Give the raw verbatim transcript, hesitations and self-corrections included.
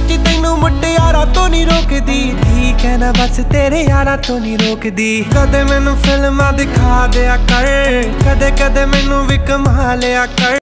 सच्ची तैनू मुटियारा तो नहीं रोकदी, ठीक है ना बस तेरे यारा तो नहीं रोकदी। कदे मैनू फिल्मां दिखा दिया कर, कदे कदे मैनू भी कमा लिया कर।